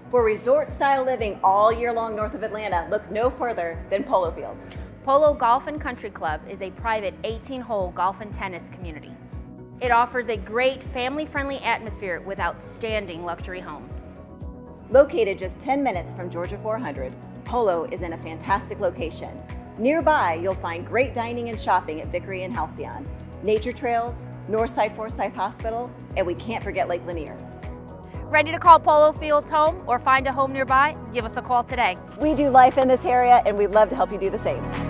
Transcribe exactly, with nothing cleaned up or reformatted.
For resort-style living all year long north of Atlanta, look no further than Polo Fields. Polo Golf and Country Club is a private eighteen hole golf and tennis community. It offers a great family-friendly atmosphere with outstanding luxury homes. Located just ten minutes from Georgia four hundred, Polo is in a fantastic location. Nearby, you'll find great dining and shopping at Vickery Halycon, nature trails, Northside Forsyth Hospital, and we can't forget Lake Lanier. Ready to call Polo Fields home or find a home nearby? Give us a call today. We do life in this area and we'd love to help you do the same.